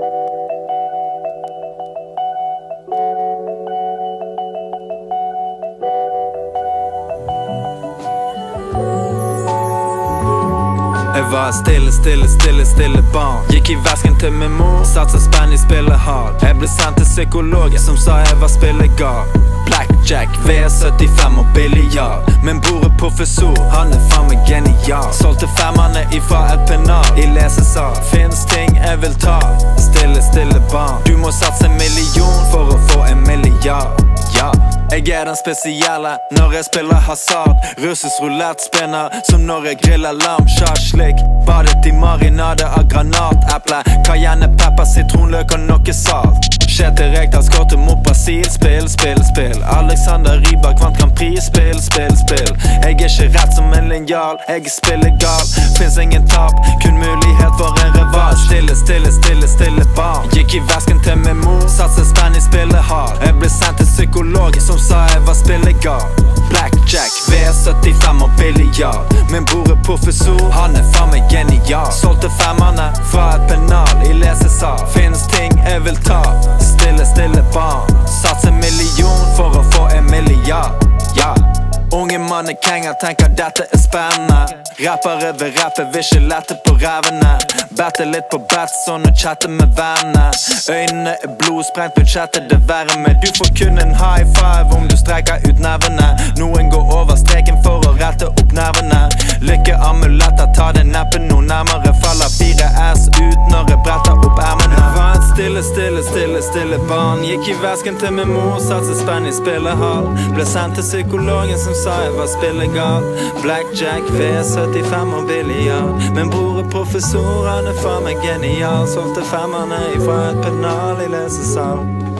Jeg var stille barn. Gikk i vesken til min mor, satset spenn i spillehall. Jeg ble sendt til psykologen som sa jeg var spillegal. Blackjack, V75 og biljard. Min bror er professor, han er faen meg genial. Solgte femmerne ifra et pennal i lesesal. Finnes ting jeg vil ta, stille barn. Du må satse en million for å få en milliard. Ja, jeg er den spesielle når jeg spiller hasard. Russisk roulette spinner som når jeg griller lam. Shashlik, badet i marinade av granateple. Cayenne, pepper, sitronløk og noe salt. Kjetil Rekdal skårte mot Brasil. Spill. Alexander Rybak vant Grand Prix. Spill. Jeg er ikke rett som en linjal, jeg er spillegal. Finns ingen tap, kun mulighet for en rival. Stille barn. Gikk i vesken til min mor, satset spenn i spillehall. Jeg ble sendt til psykolog som sa jeg var spillegal. Blackjack, V75 og biljard. Min bror er professor, han er faen meg genial. Solgte femmerne fra et pennal i lesesal. Finnes ting jeg vil ta, stille barn. Sats en million for å få en milliard. Ja, unge mannekenger tenker dette er spennende. Rappere vil rappe, vil ikke lette på revene. Bette litt på Batson og chatte med vennene. Øynene er blodsprengt, budsjettet det verre med. Du får kun en high five om du streker ut nevene. Noen går over streken for å rette opp nervene. Lykkeamuletter, ta det neppe noe nærmere. Faller 4S ut når jeg bretter opp ermene. Jeg var et stille barn. Gikk i vesken til min mor, satset spenn i spillehall. Ble sendt til psykologen som sa jeg var spillegal. Blackjack, V75 og biljard. Min bror er professor, han er faen meg genial. Solgte femmerne ifra et pennal i lesesal.